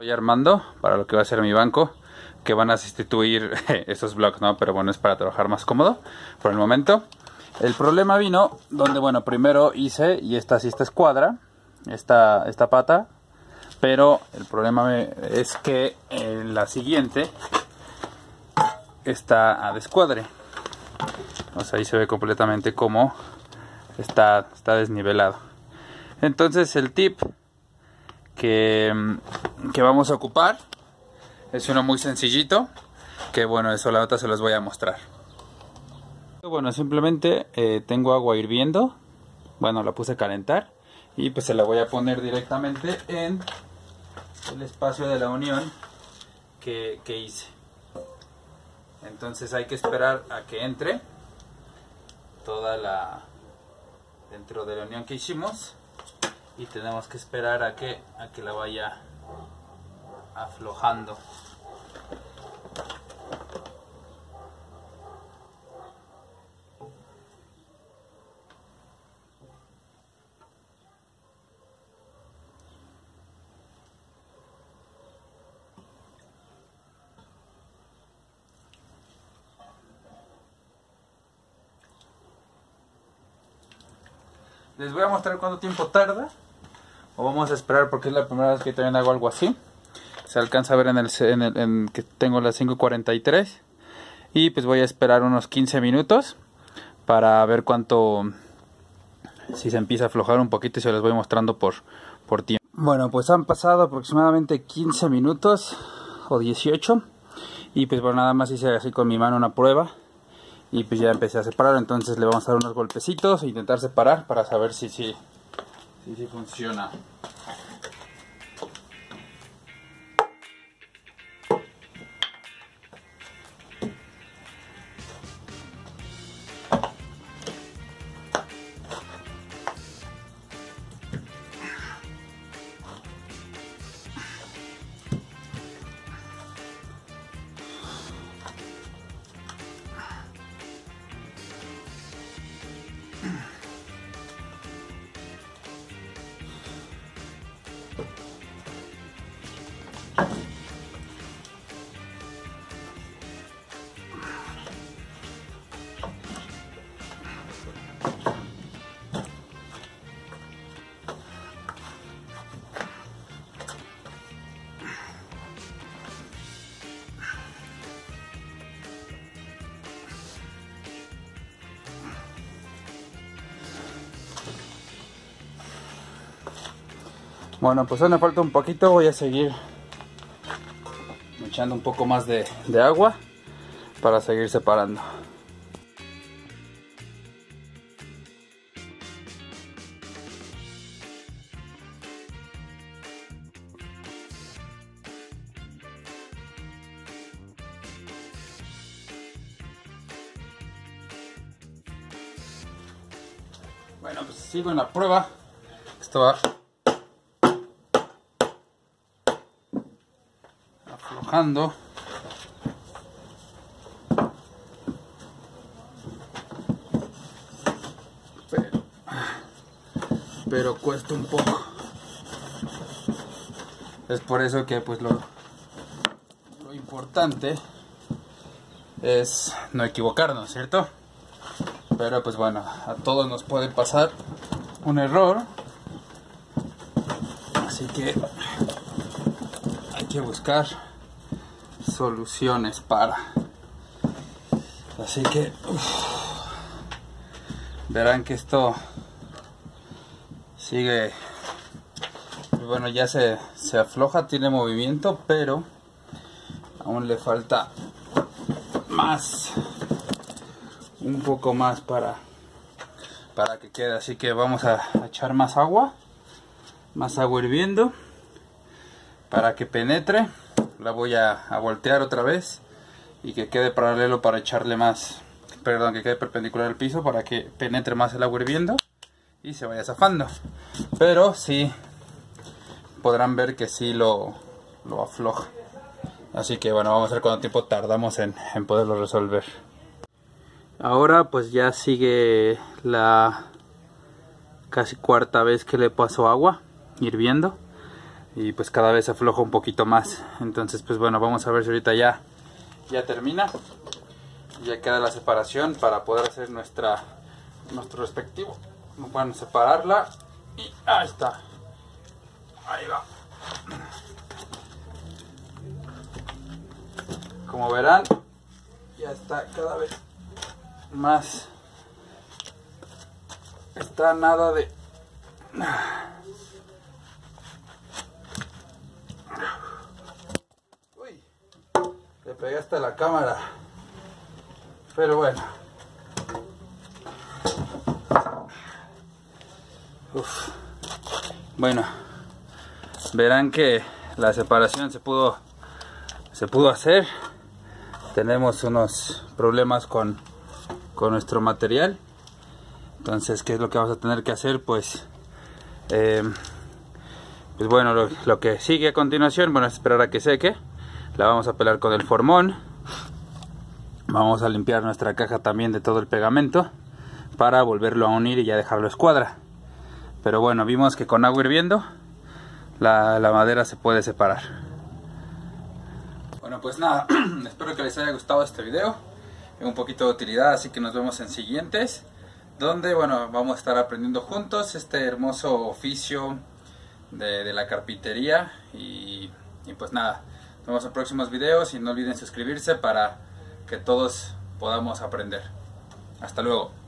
Estoy armando para lo que va a ser mi banco, que van a sustituir esos blocks, ¿no? Pero bueno, es para trabajar más cómodo por el momento. El problema vino donde, bueno, primero hice, y esta escuadra, esta pata, pero el problema es que la siguiente está a descuadre. O sea, ahí se ve completamente cómo está desnivelado. Entonces el tip que vamos a ocupar es uno muy sencillito, que bueno, eso la otra se los voy a mostrar. Bueno, simplemente tengo agua hirviendo, bueno, la puse a calentar y pues se la voy a poner directamente en el espacio de la unión que hice. Entonces hay que esperar a que entre toda dentro de la unión que hicimos, y tenemos que esperar a que la vaya aflojando. Les voy a mostrar cuánto tiempo tarda, o vamos a esperar porque es la primera vez que también hago algo así. Se alcanza a ver en que tengo las 5:43, y pues voy a esperar unos 15 minutos para ver si se empieza a aflojar un poquito, y se los voy mostrando por tiempo. Bueno, pues han pasado aproximadamente 15 minutos o 18, y pues bueno, nada más hice así con mi mano una prueba. Y pues ya empecé a separar, entonces le vamos a dar unos golpecitos e intentar separar para saber si funciona. Bueno, pues aún me falta un poquito, voy a seguir echando un poco más de agua para seguir separando. Bueno, pues sigo en la prueba. Esto va aflojando. Pero cuesta un poco. Es por eso que pues lo importante es no equivocarnos, ¿cierto? Pero pues bueno, a todos nos puede pasar un error, así que hay que buscar soluciones así que verán que esto sigue, bueno, ya se afloja, tiene movimiento, pero aún le falta un poco más para que quede. Así que vamos a echar más agua hirviendo para que penetre. La voy a voltear otra vez y que quede paralelo para echarle que quede perpendicular al piso para que penetre más el agua hirviendo y se vaya zafando. Pero sí podrán ver que sí lo afloja. Así que bueno, vamos a ver cuánto tiempo tardamos en poderlo resolver. Ahora pues ya sigue la casi cuarta vez que le paso agua hirviendo. y pues cada vez afloja un poquito más. Entonces pues bueno, vamos a ver si ahorita ya termina, ya queda la separación para poder hacer nuestro respectivo. Bueno, separarla y ahí está, ahí va. Como verán, ya está cada vez más, está nada de... Uy, le pegué hasta la cámara, pero bueno. Uf. Bueno, verán que la separación se pudo hacer. Tenemos unos problemas con nuestro material. Entonces, ¿qué es lo que vamos a tener que hacer? Pues bueno, lo que sigue a continuación, bueno, es esperar a que seque. La vamos a pelar con el formón. Vamos a limpiar nuestra caja también de todo el pegamento para volverlo a unir y ya dejarlo a escuadra. Pero bueno, vimos que con agua hirviendo la madera se puede separar. Bueno, pues nada, espero que les haya gustado este video, un poquito de utilidad, así que nos vemos en siguientes, donde bueno, vamos a estar aprendiendo juntos este hermoso oficio de la carpintería y pues nada, nos vemos en próximos videos y no olviden suscribirse para que todos podamos aprender. Hasta luego.